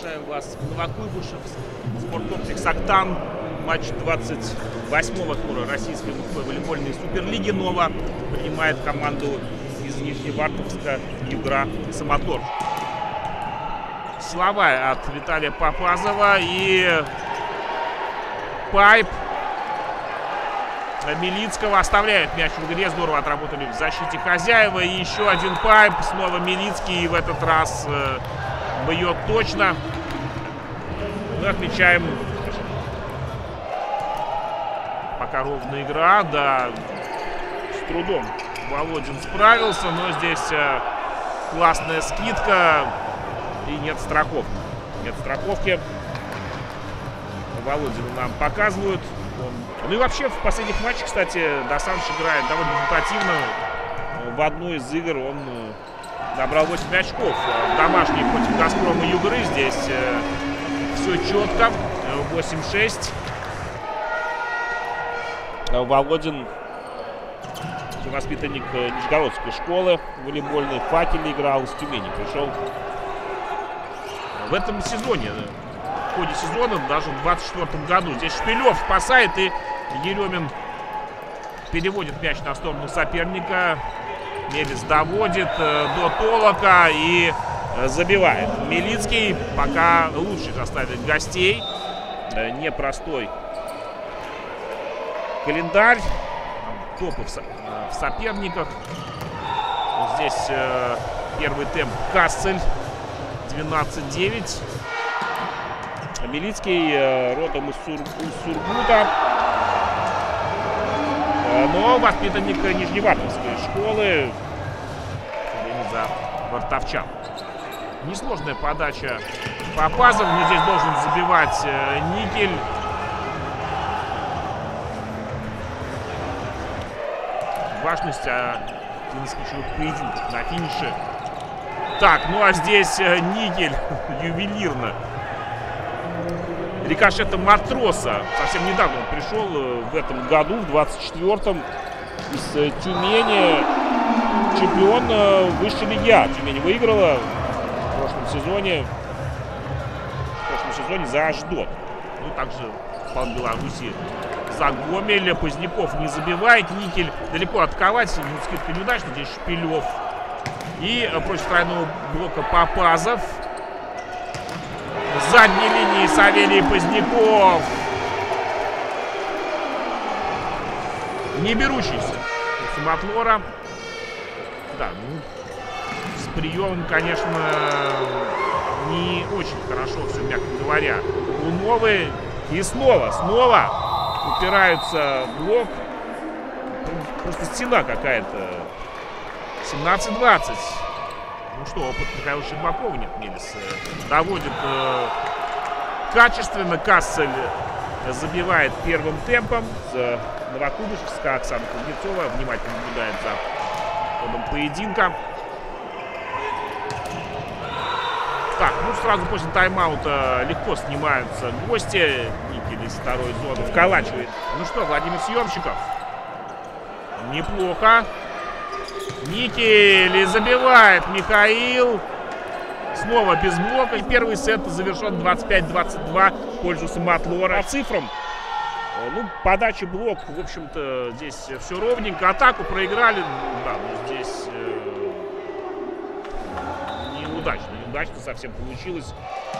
Приглашаем вас в Новокуйбышев, спорткомплекс «Октан». Матч 28-го тура российской мужской волейбольной суперлиги «Нова» принимает команду из Нижневартовска «Югра» и «Самотор». Силовая от Виталия Попазова и пайп Милицкого оставляет мяч в игре. Здорово отработали в защите хозяева. И еще один пайп. Снова Милицкий. И в этот раз бьет точно. Мы отмечаем. Пока ровная игра. Да, с трудом Володин справился. Но здесь классная скидка. И нет страховки. Нет страховки. Володина нам показывают. Ну и вообще в последних матчах, кстати, Досанж играет довольно результативно. В одной из игр он набрал 8 очков. Домашний против Газпрома Югры. Здесь все четко. 8-6. Володин, воспитанник Нижегородской школы волейбольной, в «Факеле» играл, из Тюмени пришел. В этом сезоне, в ходе сезона, даже в 24-м году, здесь Шпилев спасает, и Еремин переводит мяч на сторону соперника. Мелис доводит до толока и забивает. Милицкий пока лучше заставит гостей. Непростой календарь. Топы в соперниках. Здесь первый темп Кассель. 12-9. Милицкий родом из Сургута. Но воспитанник Нижневартовской школы за вартовчан. Несложная подача Попазов, но здесь должен забивать Никель. Важность один из ключевых поединков на финише. Так, ну а здесь Никель ювелирно. Рикошетом Матроса. Совсем недавно он пришел в этом году, в 24-м, из Тюмени. Чемпион высшей лиги А. Тюмень выиграла в прошлом сезоне. За Аждот. Ну, также в Беларуси за Гомель. Поздняков не забивает. Никель далеко отковать. Скидка неудачная. Здесь Шпилев. И против тройного блока Попазов. С задней линии Савелий Поздняков. Не берущийся у Самотлора. Да, ну, с приемом, конечно, не очень хорошо все, мягко говоря. У Новы. И снова упираются в блок. Просто стена какая-то. 17-20. Ну что, опыт Михаила Щербакова нет. Мелис доводит качественно. Кассель забивает первым темпом. Новокуйбышевска Оксана Кузнецова внимательно наблюдает за ходом поединка. Так, ну сразу после тайм-аута легко снимаются гости. Никель из второй зоны вколачивает. Ну что, Владимир Съемщиков. Неплохо. Никель забивает Михаил. Снова без блока. И первый сет завершен 25-22 в пользу Самотлора. По цифрам, ну, подача, блок, в общем-то, здесь все ровненько. Атаку проиграли. Да, но здесь неудачно совсем получилось.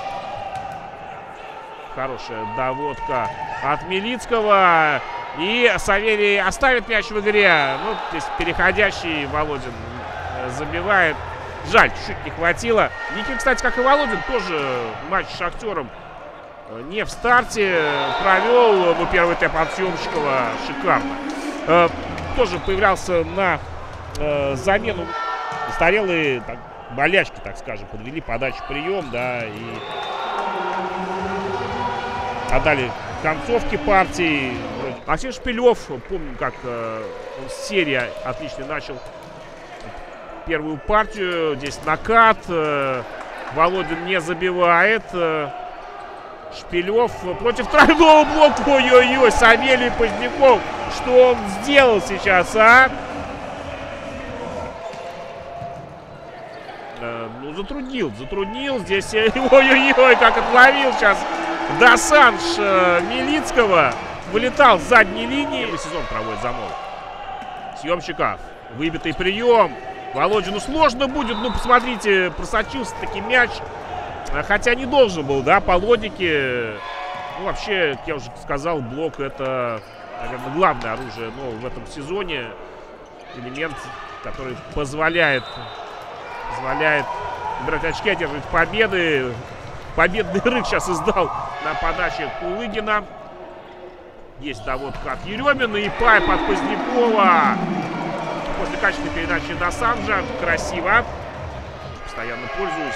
Хорошая доводка от Милицкого. И Савелий оставит мяч в игре. Ну, здесь переходящий Володин забивает. Жаль, чуть-чуть не хватило. Никель, кстати, как и Володин, тоже матч с Шахтером не в старте. Провел в первый темп от Съемщикова шикарно. Тоже появлялся на замену. Застарелые болячки, так скажем, подвели подачу, прием, да, и отдали концовки партии. Максим Шпилев, помню, как он с серии отлично начал первую партию. Здесь накат. Володин не забивает. Шпилев против тройного блока. Ой-ой-ой, Савелий Поздняков. Что он сделал сейчас, а? Ну, затруднил здесь. Ой-ой-ой, как отловил сейчас Досанж Милицкого. Вылетал с задней линии. Сезон проводит замол. Съемщиков. Выбитый прием. Володину сложно будет. Ну, посмотрите, просочился таки мяч. Хотя не должен был, да, по логике. Ну, вообще, как я уже сказал, блок — это, наверное, главное оружие, но в этом сезоне. Элемент, который позволяет брать очки, одерживать победы. Победный рык сейчас издал на подаче Кулыгина. Есть доводка от Еремина и пайп от Позднякова. После качественной передачи Досанжа. Красиво. Постоянно пользуюсь.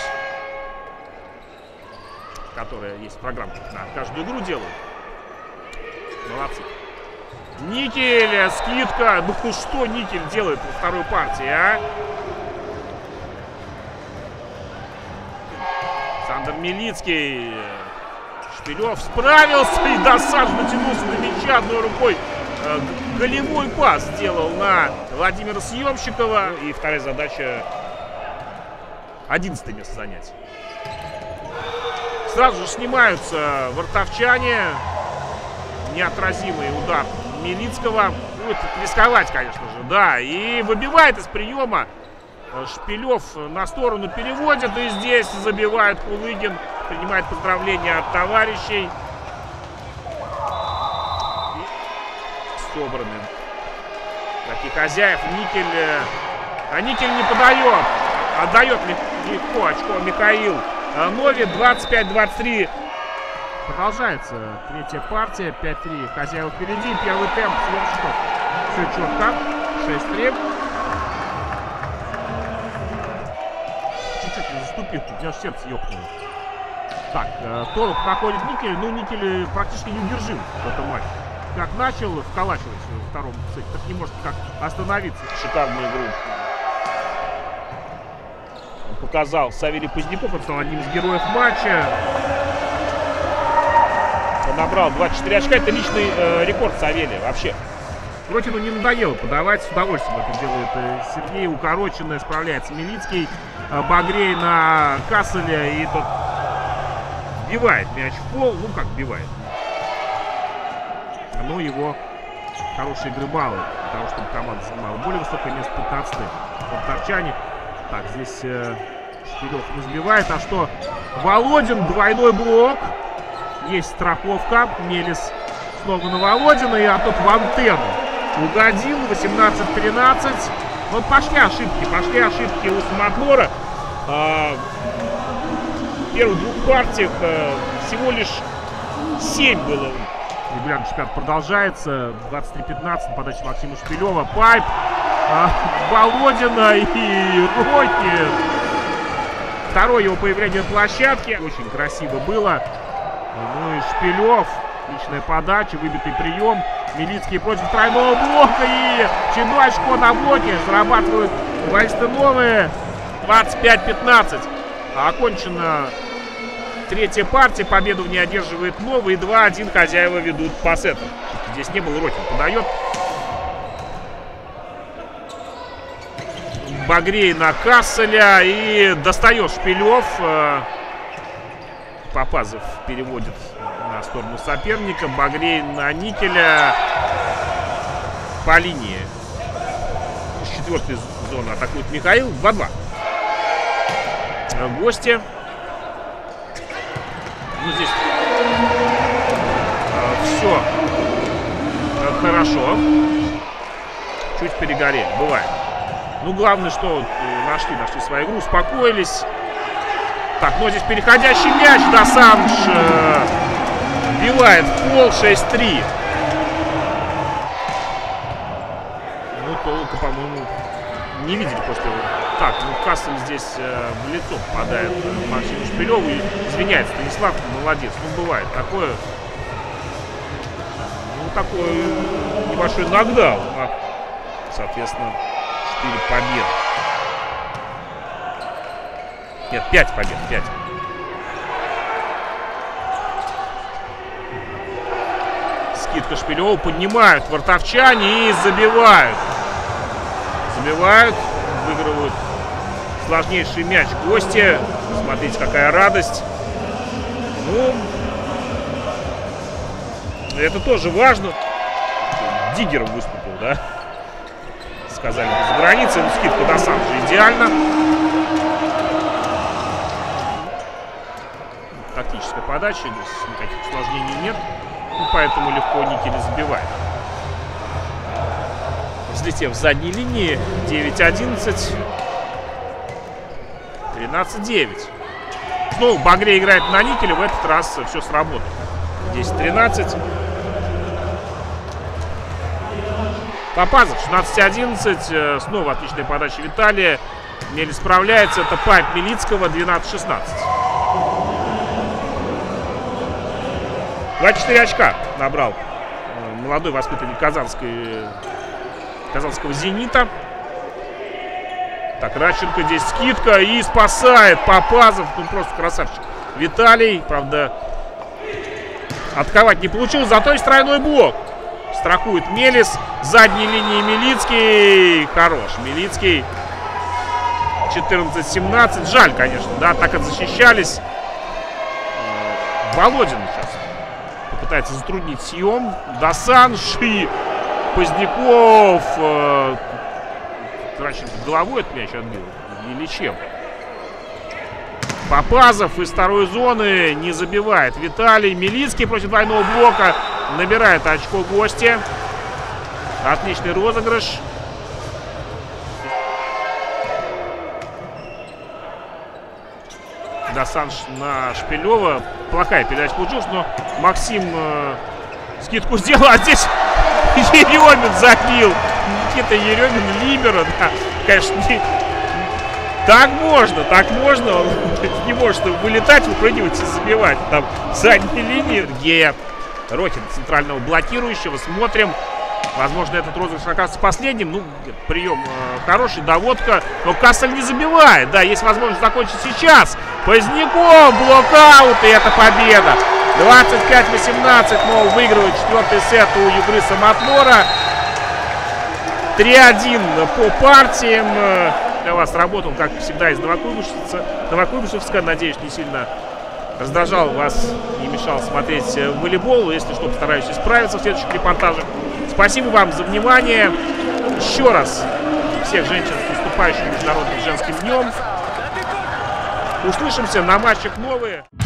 Которая есть в программе. На каждую игру делаю. Молодцы. Никель, скидка. Ну что Никель делает во второй партии, а? Александр Милицкий. Шпилев справился, и Досанж натянулся до мяча одной рукой. Голевой пас сделал на Владимира Съемщикова. И вторая задача — 11-е место занятия. Сразу же снимаются вартовчане. Неотразимый удар Милицкого. Будет рисковать, конечно же, да. И выбивает из приема. Шпилев на сторону переводит. И здесь забивает Кулыгин. Принимает поздравления от товарищей. И собраны таких хозяев. Никель. А Никель не подает. Отдает легко очко Михаил Нови. 25-23. Продолжается третья партия. 5-3. Хозяева впереди. Первый темп Съемщиков. Все четко. 6-3. Чуть-чуть заступил. Тут у меня сердце ёкнуло. Так, Толок находит Никель. Ну, Никель практически неудержим в этом матче. Как начал вколачивать во втором сете, так не может как остановиться. Шикарную игру он показал Савелий Поздняков. Он стал одним из героев матча. Он набрал 24 очка. Это личный рекорд Савелия вообще. Ротину не надоело подавать. С удовольствием это делает Сергей. Укороченный справляется Милицкий. Багрей на Касселя. И тот бивает мяч в пол. Ну как бивает. Но его хорошей игры мало для того, чтобы команда занимала более высокое место. 15-й. Вартовчане. Так, здесь Шпилев не сбивает. А что? Володин, двойной блок. Есть страховка. Мелис снова на Володина. И тот в антенну угодил. 18-13. Вот пошли ошибки у Самотнора. В первых двух партиях всего лишь 7 было. Регулярный чемпионат продолжается. 23-15. Подача Максима Шпилева. Пайп. Володина и Рокки. Второе его появление на площадке. Очень красиво было. Ну и Шпилев. Отличная подача. Выбитый прием. Милицкий против тройного блока. И очередное очко на блоке. Зарабатывают футболисты новые. 25-15. Окончена третья партия. Победу в ней одерживает Новый. 2-1 хозяева ведут по сетам. Здесь не было. Рокин подает. Багрей на Касселя. И достает Шпилев. Попазов переводит на сторону соперника. Багрей на Никеля. По линии. С четвертой зоны атакует Михаил. 2-2. Гости. Ну, здесь все хорошо. Чуть перегорели. Бывает. Ну, главное, что нашли свою игру, успокоились. Так, ну здесь переходящий мяч. Досанж бивает в пол. 6-3. Ну, Толока, по-моему, не видели после его. Так, ну Кассель здесь в лицо попадает Максиму Шпилеву и извиняется. Станислав молодец. Ну, бывает такое. Ну, такой небольшой нокдаун. Соответственно, 4 победы. Нет, 5 побед. 5. Скидка Шпилева. Поднимают вартовчане и забивают. Забивают. Выигрывают Сложнейший мяч гости. Смотрите, какая радость. Ну, это тоже важно. Диггером выступил, да? Сказали за границей. Ну, скидка до сам же идеально. Тактическая подача. Здесь никаких усложнений нет. Ну, поэтому легко Никель забивает. Взлетев в задней линии. 9-11. 13-9. Снова Багре играет на Никеле. В этот раз все сработало. 10-13. Попазов 16-11. Снова отличная подача Виталия. Мелис справляется. Это пайп Милицкого. 12-16. 24 очка набрал молодой воспитанник казанского «Зенита». Так, Радченко здесь скидка и спасает Попазов. Ну, просто красавчик. Виталий, правда, атаковать не получилось. Зато есть тройной блок. Страхует Мелис. Задней линии Милицкий. Хорош. Милицкий. 14-17. Жаль, конечно, да, так защищались. Володин сейчас попытается затруднить съем. Дасан, Ши, Поздняков. Радченко головой от мяч отбил. Или чем? Попазов из второй зоны не забивает. Виталий. Милицкий против двойного блока. Набирает очко гости. Отличный розыгрыш. Дасан на Шпилева. Плохая передача получилась, но Максим скидку сделал. А здесь Еремин забил. Никита Еремин либеро. Да, конечно, так можно. Он не может вылетать, выпрыгивать и забивать. Там задней линии. Сергея Рохин, центрального блокирующего. Смотрим. Возможно, этот розыгрыш оказывается последним. Ну, прием хороший, доводка. Но Кассель не забивает. Да, есть возможность закончить сейчас. Поздняков, блокаут, и это победа. 25-18. Мол выигрывает четвертый сет у Югрыса Матмора. 3-1 по партиям. Для вас работал, как всегда, из Новокуйбышевска. Надеюсь, не сильно раздражал вас и мешал смотреть волейбол. Если что, постараюсь исправиться в следующих репортажах. Спасибо вам за внимание. Еще раз всех женщин с наступающим Международным женским днем. Услышимся на матчах новые.